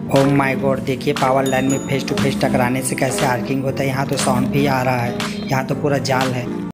Oh my god, देखिए power line में face to face टकराने से कैसे आर्किंग होता है। यहाँ तो साउंड भी आ रहा है, यहाँ तो पूरा जाल है।